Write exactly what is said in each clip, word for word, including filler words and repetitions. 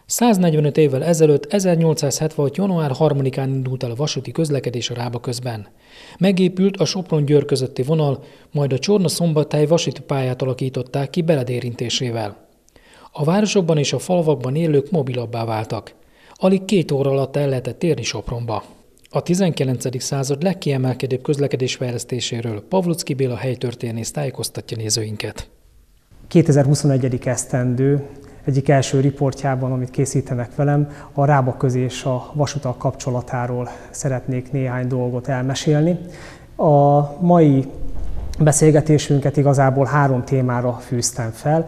száznegyvenöt évvel ezelőtt ezernyolcszázhetvenhat. január harmadikán indult el a vasúti közlekedés a Rába-közben. Megépült a Sopron-Győr közötti vonal, majd a Csorna-Szombathely vasúti pályát alakították ki beledérintésével. A városokban és a falvakban élők mobilabbá váltak. Alig két óra alatt el lehetett érni Sopronba. A tizenkilencedik század legkiemelkedőbb közlekedésfejlesztéséről Pavluczky Béla helytörténész tájékoztatja nézőinket. kétezer-huszonegyedik esztendő egyik első riportjában, amit készítenek velem, a Rába-köz és a vasúttal kapcsolatáról szeretnék néhány dolgot elmesélni. A mai beszélgetésünket igazából három témára fűztem fel.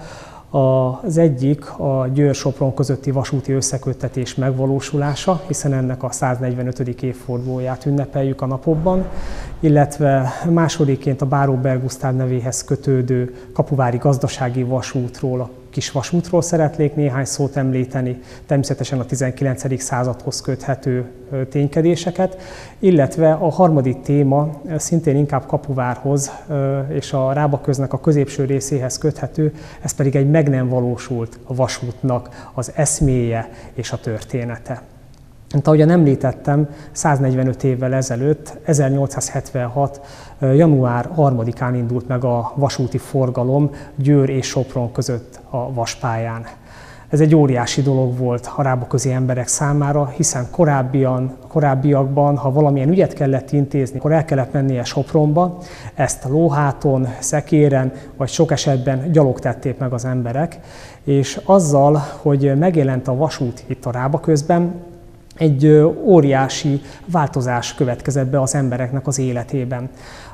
Az egyik a Győr-Sopron közötti vasúti összeköttetés megvalósulása, hiszen ennek a száznegyvenötödik évfordulóját ünnepeljük a napokban, illetve másodikként a Báró-Berg Gusztáv nevéhez kötődő kapuvári gazdasági vasútról, a kis vasútról szeretnék néhány szót említeni, természetesen a tizenkilencedik századhoz köthető ténykedéseket, illetve a harmadik téma szintén inkább Kapuvárhoz és a Rába-köznek a középső részéhez köthető, ez pedig egy meg nem valósult vasútnak az eszméje és a története. Mint ahogyan említettem, száznegyvenöt évvel ezelőtt, ezernyolcszázhetvenhat. január harmadikán indult meg a vasúti forgalom Győr és Sopron között a vaspályán. Ez egy óriási dolog volt a rábaközi emberek számára, hiszen korábbian, korábbiakban, ha valamilyen ügyet kellett intézni, akkor el kellett mennie Sopronba, ezt a lóháton, szekéren, vagy sok esetben gyalog tették meg az emberek, és azzal, hogy megjelent a vasút itt a Rábaközben, egy óriási változás következett be az embereknek az életében.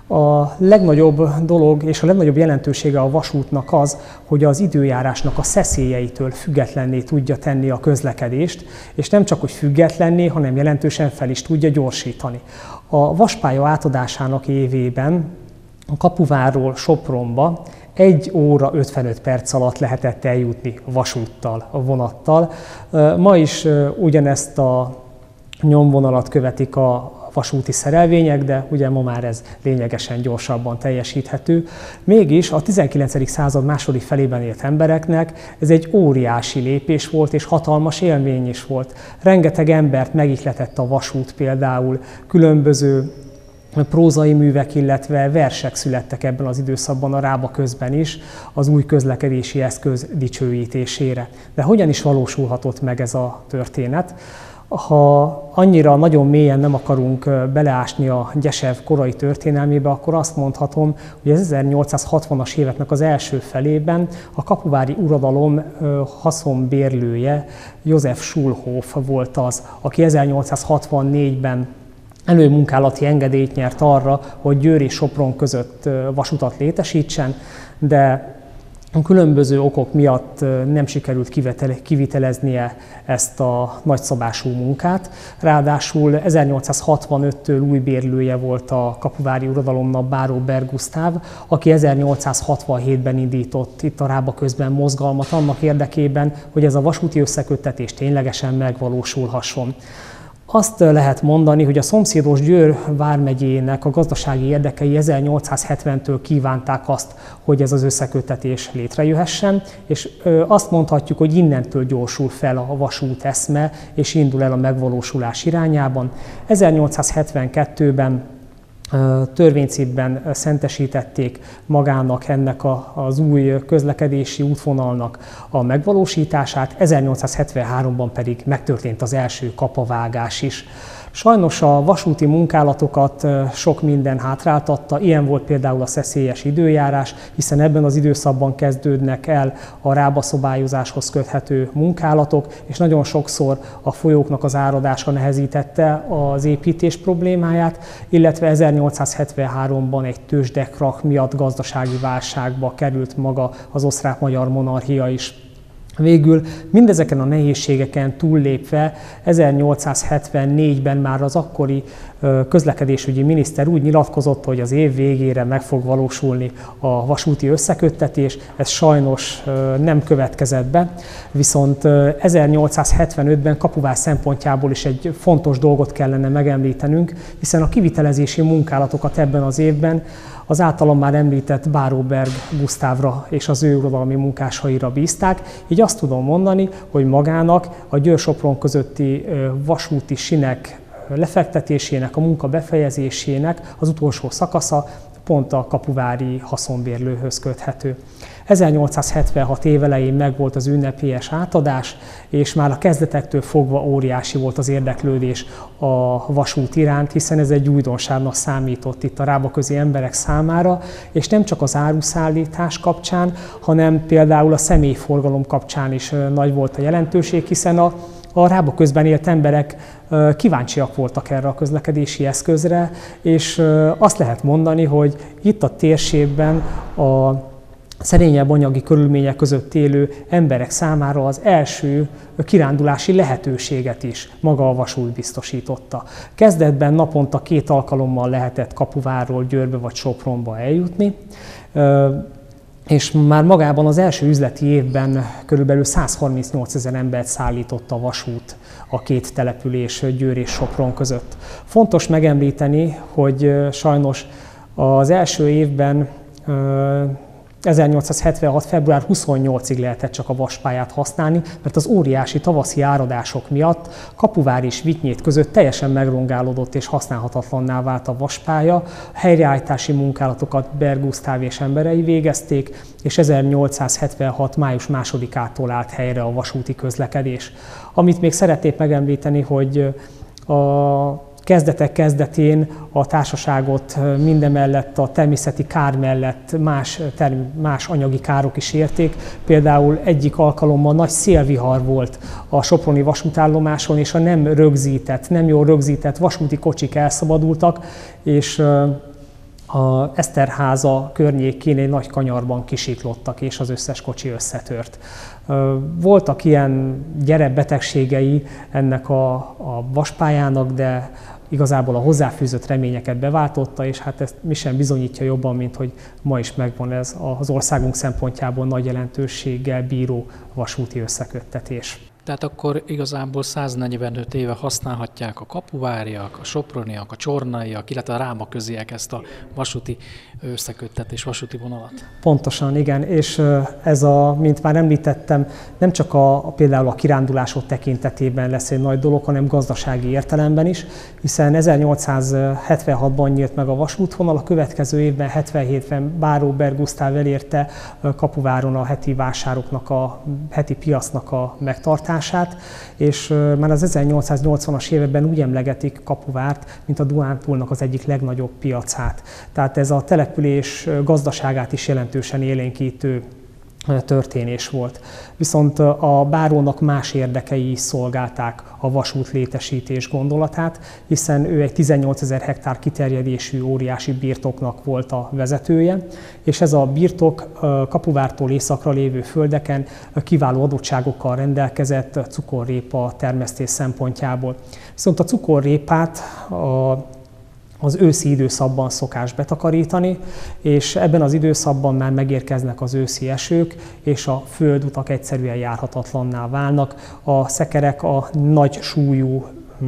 A legnagyobb dolog és a legnagyobb jelentősége a vasútnak az, hogy az időjárásnak a szeszélyeitől függetlenné tudja tenni a közlekedést, és nem csak hogy függetlenné, hanem jelentősen fel is tudja gyorsítani. A vaspálya átadásának évében a Kapuvárról Sopronba egy óra ötvenöt perc alatt lehetett eljutni vasúttal, a vonattal. Ma is ugyanezt a nyomvonalat követik a vasúti szerelvények, de ugye ma már ez lényegesen gyorsabban teljesíthető. Mégis a tizenkilencedik század második felében élt embereknek ez egy óriási lépés volt, és hatalmas élmény is volt. Rengeteg embert megihletett a vasút például, különböző prózai művek, illetve versek születtek ebben az időszakban a Rába-közben is az új közlekedési eszköz dicsőítésére. De hogyan is valósulhatott meg ez a történet? Ha annyira nagyon mélyen nem akarunk beleásni a Gyesev korai történelmébe, akkor azt mondhatom, hogy az ezernyolcszázhatvanas éveknek az első felében a kapuvári uradalom haszonbérlője, József Schulhoff volt az, aki ezernyolcszázhatvannégyben előmunkálati engedélyt nyert arra, hogy Győr és Sopron között vasutat létesítsen, de különböző okok miatt nem sikerült kiviteleznie ezt a nagyszabású munkát. Ráadásul ezernyolcszázhatvanöttől új bérlője volt a kapuvári uradalomnak Báró-Berg Gusztáv, aki ezernyolcszázhatvanhétben indított itt a Rába-közben mozgalmat annak érdekében, hogy ez a vasúti összeköttetés ténylegesen megvalósulhasson. Azt lehet mondani, hogy a szomszédos Győr vármegyének a gazdasági érdekei ezernyolcszázhetventől kívánták azt, hogy ez az összeköttetés létrejöhessen, és azt mondhatjuk, hogy innentől gyorsul fel a vasút eszme, és indul el a megvalósulás irányában. ezernyolcszázhetvenkettőben törvénycikkben szentesítették magának ennek a, az új közlekedési útvonalnak a megvalósítását, ezernyolcszázhetvenháromban pedig megtörtént az első kapavágás is. Sajnos a vasúti munkálatokat sok minden hátráltatta, ilyen volt például a szeszélyes időjárás, hiszen ebben az időszakban kezdődnek el a rábaszobályozáshoz köthető munkálatok, és nagyon sokszor a folyóknak az áradása nehezítette az építés problémáját, illetve ezernyolcszázhetvenháromban egy tőzsdekrach miatt gazdasági válságba került maga az osztrák-magyar monarchia is. Végül mindezeken a nehézségeken túllépve ezernyolcszázhetvennégyben már az akkori közlekedésügyi miniszter úgy nyilatkozott, hogy az év végére meg fog valósulni a vasúti összeköttetés. Ez sajnos nem következett be, viszont ezernyolcszázhetvenötben Kapuvár szempontjából is egy fontos dolgot kellene megemlítenünk, hiszen a kivitelezési munkálatokat ebben az évben az általam már említett Báróberg Gusztávra és az ő uradalmi munkásaira bízták, így azt tudom mondani, hogy magának a Győr-Sopron közötti vasúti sinek lefektetésének, a munka befejezésének az utolsó szakasza pont a kapuvári haszonbérlőhöz köthető. ezernyolcszázhetvenhat évelején megvolt az ünnepélyes átadás, és már a kezdetektől fogva óriási volt az érdeklődés a vasút iránt, hiszen ez egy újdonságnak számított itt a rábaközi emberek számára, és nem csak az áruszállítás kapcsán, hanem például a személyforgalom kapcsán is nagy volt a jelentőség, hiszen a A Rábaközben élt emberek kíváncsiak voltak erre a közlekedési eszközre, és azt lehet mondani, hogy itt a térségben a szerényebb anyagi körülmények között élő emberek számára az első kirándulási lehetőséget is maga a vasút biztosította. Kezdetben naponta két alkalommal lehetett Kapuvárról Győrbe vagy Sopronba eljutni, és már magában az első üzleti évben körülbelül százharmincnyolcezer embert szállított a vasút a két település, Győr és Sopron között. Fontos megemlíteni, hogy sajnos az első évben ezernyolcszázhetvenhat február huszonnyolcadikáig lehetett csak a vaspályát használni, mert az óriási tavaszi áradások miatt Kapuvár és Vitynyét között teljesen megrongálódott és használhatatlanná vált a vaspálya. Helyreállítási munkálatokat Berg Gusztáv és emberei végezték, és ezernyolcszázhetvenhat május másodikától állt helyre a vasúti közlekedés. Amit még szeretnék megemlíteni, hogy a kezdetek kezdetén a társaságot mindemellett a természeti kár mellett más, más anyagi károk is érték. Például egyik alkalommal nagy szélvihar volt a soproni vasútállomáson, és a nem rögzített, nem jól rögzített vasúti kocsik elszabadultak, és a Eszterháza környékén egy nagy kanyarban kisiklottak, és az összes kocsi összetört. Voltak ilyen gyerekbetegségei ennek a, a vaspályának, de igazából a hozzáfűzött reményeket beváltotta, és hát ezt mi sem bizonyítja jobban, mint hogy ma is megvan ez az országunk szempontjából nagy jelentőséggel bíró vasúti összeköttetés. Tehát akkor igazából száznegyvenöt éve használhatják a kapuváriak, a soproniak, a csornaiak, illetve a rábaköziek ezt a vasúti összeköttetés, vasúti vonalat. Pontosan, igen, és ez a, mint már említettem, nem csak a, a például a kirándulások tekintetében lesz egy nagy dolog, hanem gazdasági értelemben is, hiszen ezernyolcszázhetvenhatban nyílt meg a vasútvonal, a következő évben, hetvenhétben Báróberg Gusztáv elérte Kapuváron a heti vásároknak, a heti piacnak a megtartását, és már az ezernyolcszáznyolcvanas években úgy emlegetik Kapuvárt, mint a Dunántúlnak az egyik legnagyobb piacát. Tehát ez a település gazdaságát is jelentősen élénkítő történés volt. Viszont a bárónak más érdekei is szolgálták a vasút létesítés gondolatát, hiszen ő egy tizennyolcezer hektár kiterjedésű óriási birtoknak volt a vezetője, és ez a birtok Kapuvártól északra lévő földeken kiváló adottságokkal rendelkezett cukorrépa termesztés szempontjából. Viszont a cukorrépát a az őszi időszakban szokás betakarítani, és ebben az időszakban már megérkeznek az őszi esők, és a földutak egyszerűen járhatatlanná válnak. A szekerek a nagy súlyú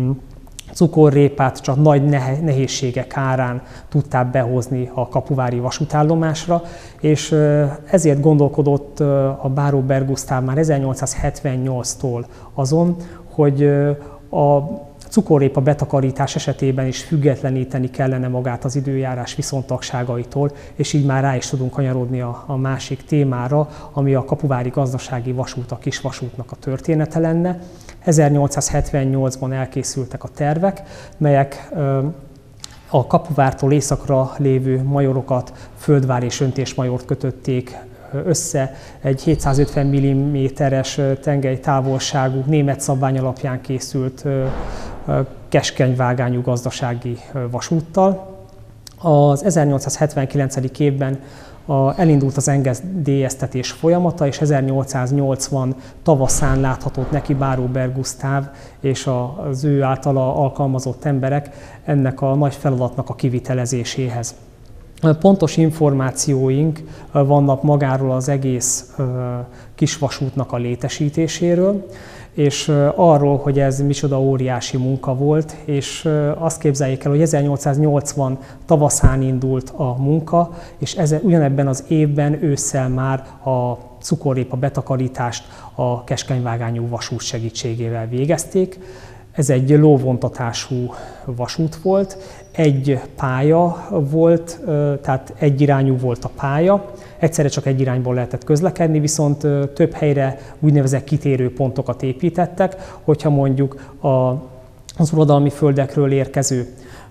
cukorrépát csak nagy nehézségek árán tudták behozni a kapuvári vasútállomásra, és ezért gondolkodott a Báróberg Gusztáv már ezernyolcszázhetvennyolctól azon, hogy a cukorrépa betakarítás esetében is függetleníteni kellene magát az időjárás viszontagságaitól, és így már rá is tudunk kanyarodni a, a másik témára, ami a kapuvári gazdasági vasút, a kisvasútnak a története lenne. ezernyolcszázhetvennyolcban elkészültek a tervek, melyek a Kapuvártól északra lévő majorokat, Földvár és Öntésmajort kötötték össze egy hétszázötven milliméteres tengely távolságú, német szabvány alapján készült keskeny vágányú gazdasági vasúttal. Az ezernyolcszázhetvenkilencedik évben a, elindult az engedélyeztetés folyamata, és ezernyolcszáznyolcvan tavaszán láthatott neki Báróberg Gusztáv és az ő általa alkalmazott emberek ennek a nagy feladatnak a kivitelezéséhez. Pontos információink vannak magáról az egész kisvasútnak a létesítéséről, és arról, hogy ez micsoda óriási munka volt, és azt képzeljék el, hogy ezernyolcszáznyolcvan tavaszán indult a munka, és ezen, ugyanebben az évben ősszel már a cukorrépa betakarítást a keskenyvágányú vasút segítségével végezték. Ez egy lóvontatású vasút volt, egy pálya volt, tehát egyirányú volt a pálya, egyszerre csak egy irányból lehetett közlekedni, viszont több helyre úgynevezett kitérő pontokat építettek, hogyha mondjuk a, az uradalmi földekről érkező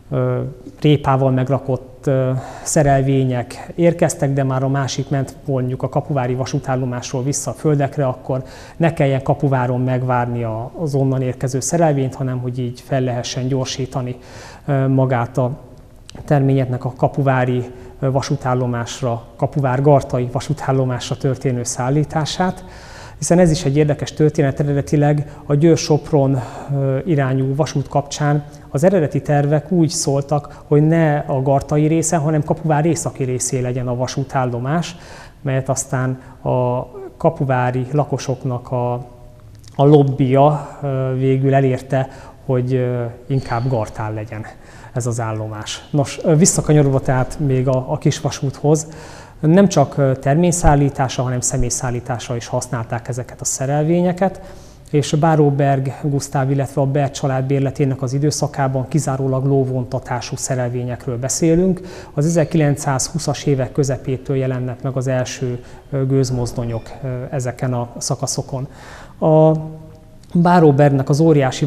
répával megrakott szerelvények érkeztek, de már a másik ment mondjuk a kapuvári vasútállomásról vissza a földekre, akkor ne kelljen Kapuváron megvárni az onnan érkező szerelvényt, hanem hogy így fel lehessen gyorsítani magát a terményeknek a kapuvári vasútállomásra, Kapuvár-Gartai vasútállomásra történő szállítását, hiszen ez is egy érdekes történet. Eredetileg a Győr-Sopron irányú vasút kapcsán az eredeti tervek úgy szóltak, hogy ne a gartai része, hanem Kapuvár északi részé legyen a vasútállomás, melyet aztán a kapuvári lakosoknak a, a lobbija végül elérte, hogy inkább Gartán legyen ez az állomás. Nos, visszakanyarodva tehát még a, a kisvasúthoz, nem csak terményszállításra, hanem személyszállításra is használták ezeket a szerelvényeket, és Báróberg Gusztáv, illetve a Berg család bérletének az időszakában kizárólag lóvontatású szerelvényekről beszélünk. Az ezerkilencszázhúszas évek közepétől jelennek meg az első gőzmozdonyok ezeken a szakaszokon. A Báróbergnek az óriási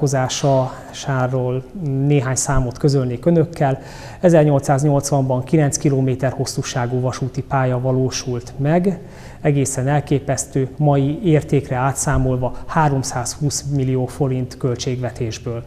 vállalkozásáról néhány számot közölnék önökkel. ezernyolcszáznyolcvanban kilenc kilométer hosszúságú vasúti pálya valósult meg, egészen elképesztő, mai értékre átszámolva háromszázhúsz millió forint költségvetésből.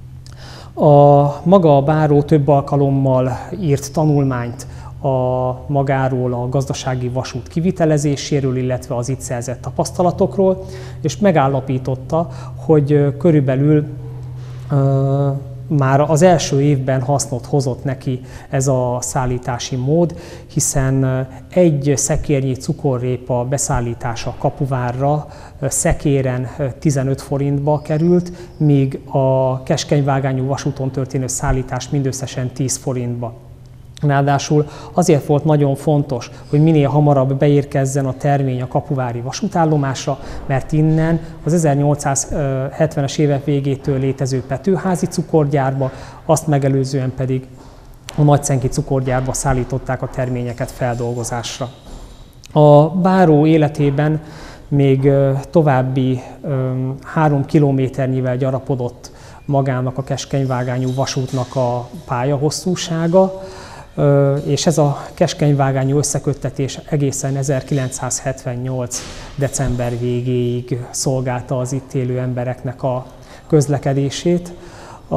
A maga a báró több alkalommal írt tanulmányt a magáról, a gazdasági vasút kivitelezéséről, illetve az itt szerzett tapasztalatokról, és megállapította, hogy körülbelül uh, már az első évben hasznot hozott neki ez a szállítási mód, hiszen egy szekérnyi cukorrépa beszállítása Kapuvárra szekéren tizenöt forintba került, míg a keskenyvágányú vasúton történő szállítás mindösszesen tíz forintba. Ráadásul azért volt nagyon fontos, hogy minél hamarabb beérkezzen a termény a kapuvári vasútállomásra, mert innen az ezernyolcszázhetvenes évek végétől létező Petőházi cukorgyárba, azt megelőzően pedig a Nagycenki cukorgyárba szállították a terményeket feldolgozásra. A báró életében még további három kilométernyivel gyarapodott magának a keskenyvágányú vasútnak a pályahosszúsága, és ez a keskenyvágányú összeköttetés egészen ezerkilencszázhetvennyolc. december végéig szolgálta az itt élő embereknek a közlekedését. A,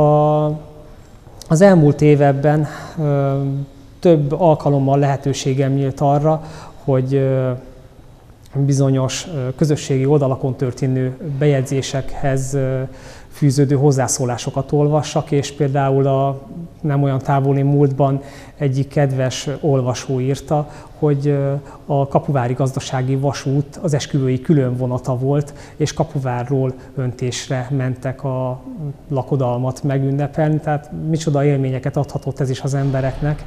az elmúlt években több alkalommal lehetőségem nyílt arra, hogy bizonyos közösségi oldalakon történő bejegyzésekhez fűződő hozzászólásokat olvassak, és például a nem olyan távoli múltban egyik kedves olvasó írta, hogy a kapuvári gazdasági vasút az esküvői különvonata volt, és Kapuvárról öntésre mentek a lakodalmat megünnepelni, tehát micsoda élményeket adhatott ez is az embereknek.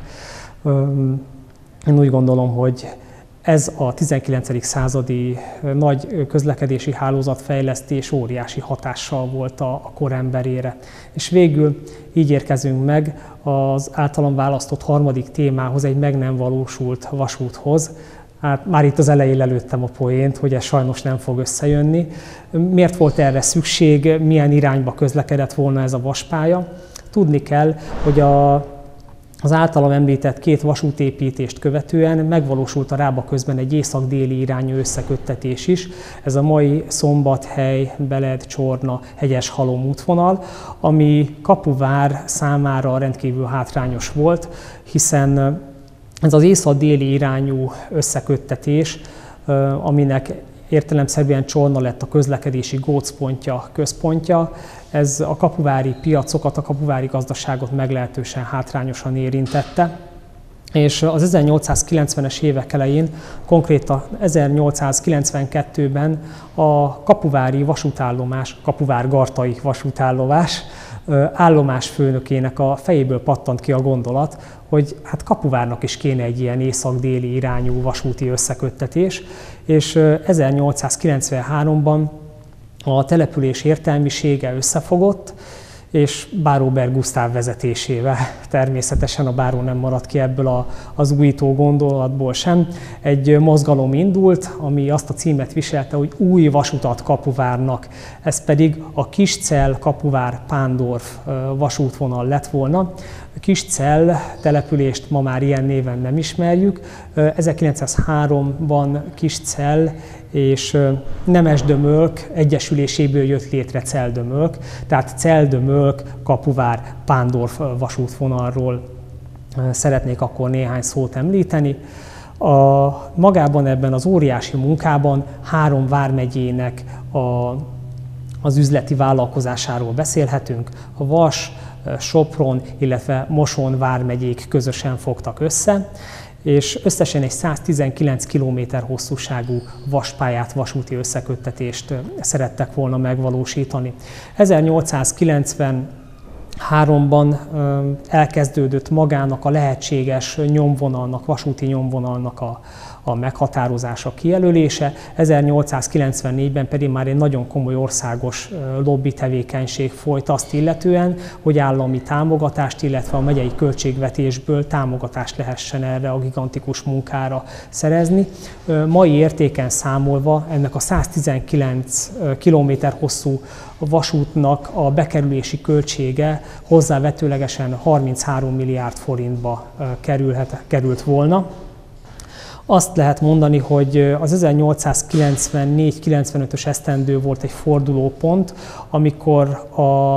Én úgy gondolom, hogy ez a tizenkilencedik századi nagy közlekedési hálózatfejlesztés óriási hatással volt a kor emberére. És végül így érkezünk meg az általam választott harmadik témához, egy meg nem valósult vasúthoz. Hát már itt az elején lelőttem a poént, hogy ez sajnos nem fog összejönni. Miért volt erre szükség, milyen irányba közlekedett volna ez a vaspálya? Tudni kell, hogy a Az általam említett két vasútépítést követően megvalósult a Rába közben egy észak-déli irányú összeköttetés is. Ez a mai Szombathely, Beled, Csorna, Hegyeshalom útvonal, ami Kapuvár számára rendkívül hátrányos volt, hiszen ez az észak-déli irányú összeköttetés, aminek értelemszerűen Csorna lett a közlekedési gócpontja, központja. Ez a kapuvári piacokat, a kapuvári gazdaságot meglehetősen hátrányosan érintette. És az ezernyolcszázkilencvenes évek elején, konkrétan ezernyolcszázkilencvenkettőben a kapuvári vasútállomás, Kapuvár-Gartai vasútállomás állomásfőnökének a fejéből pattant ki a gondolat, hogy hát Kapuvárnak is kéne egy ilyen észak-déli irányú vasúti összeköttetés, és ezernyolcszázkilencvenháromban a település értelmisége összefogott, és Báró Berg Gusztáv vezetésével, természetesen a báró nem maradt ki ebből a, az újító gondolatból sem, egy mozgalom indult, ami azt a címet viselte, hogy Új vasutat Kapuvárnak, ez pedig a Kiscell-Kapuvár-Pándorf vasútvonal lett volna. Kiscell települést ma már ilyen néven nem ismerjük. ezerkilencszázháromban Kiscell és Nemesdömölk egyesüléséből jött létre Celldömölk, tehát Celldömölk, Kapuvár, Pándorf vasútvonalról szeretnék akkor néhány szót említeni. A, magában ebben az óriási munkában három vármegyének a, az üzleti vállalkozásáról beszélhetünk. A Vas, Sopron, illetve Moson vármegyék közösen fogtak össze, és összesen egy száztizenkilenc kilométer hosszúságú vaspályát, vasúti összeköttetést szerettek volna megvalósítani. ezernyolcszázkilencvenháromban elkezdődött magának a lehetséges nyomvonalnak, vasúti nyomvonalnak a, a meghatározása, kijelölése, ezernyolcszázkilencvennégyben pedig már egy nagyon komoly országos lobby tevékenység folyt azt illetően, hogy állami támogatást, illetve a megyei költségvetésből támogatást lehessen erre a gigantikus munkára szerezni. Mai értéken számolva ennek a száztizenkilenc kilométer hosszú vasútnak a bekerülési költsége hozzávetőlegesen harminchárom milliárd forintba kerülhet, került volna. Azt lehet mondani, hogy az ezernyolcszázkilencvennégy kilencvenötös esztendő volt egy fordulópont, amikor a,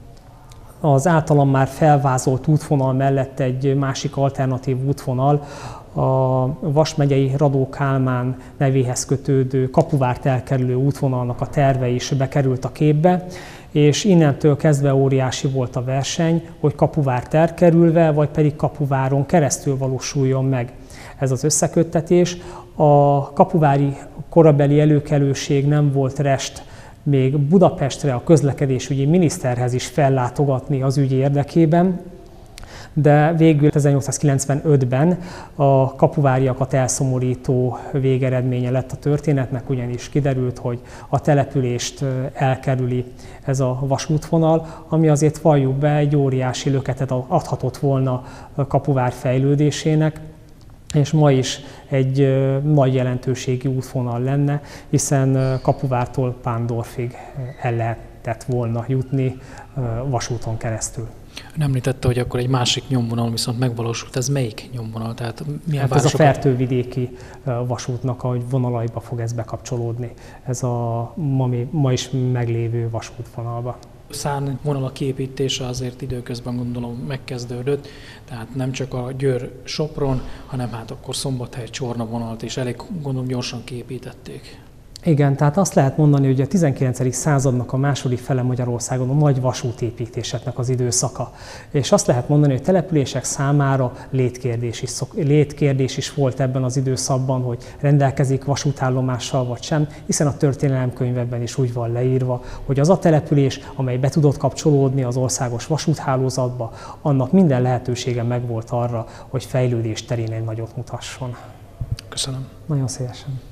az általam már felvázolt útvonal mellett egy másik alternatív útvonal, a Vas megyei Radó Kálmán nevéhez kötődő Kapuvárt elkerülő útvonalnak a terve is bekerült a képbe, és innentől kezdve óriási volt a verseny, hogy Kapuvárt elkerülve, vagy pedig Kapuváron keresztül valósuljon meg ez az összeköttetés. A kapuvári korabeli előkelőség nem volt rest még Budapestre a közlekedésügyi miniszterhez is fellátogatni az ügy érdekében, de végül ezernyolcszázkilencvenötben a kapuváriakat elszomorító végeredménye lett a történetnek, ugyanis kiderült, hogy a települést elkerüli ez a vasútvonal, ami azért valljuk be egy óriási löketet adhatott volna a Kapuvár fejlődésének, és ma is egy nagy jelentőségi útvonal lenne, hiszen Kapuvártól Pándorfig el lehetett volna jutni vasúton keresztül. Ön említette, hogy akkor egy másik nyomvonal viszont megvalósult. Ez melyik nyomvonal? Tehát milyen hát ez a Fertővidéki vasútnak a vonalaiba fog ez bekapcsolódni. Ez a ma, ma is meglévő vasútvonalba. Szárnyvonalak kiépítése azért időközben gondolom megkezdődött, tehát nem csak a Győr-Sopron, hanem hát akkor Szombathely-Csorna vonalat is elég gondolom gyorsan kiépítették. Igen, tehát azt lehet mondani, hogy a tizenkilencedik századnak a második fele Magyarországon a nagy vasútépítéseknek az időszaka. És azt lehet mondani, hogy települések számára létkérdés is, létkérdés is volt ebben az időszakban, hogy rendelkezik vasútállomással vagy sem, hiszen a történelemkönyvekben is úgy van leírva, hogy az a település, amely be tudott kapcsolódni az országos vasúthálózatba, annak minden lehetősége megvolt arra, hogy fejlődés terén egy nagyot mutasson. Köszönöm. Nagyon szívesen.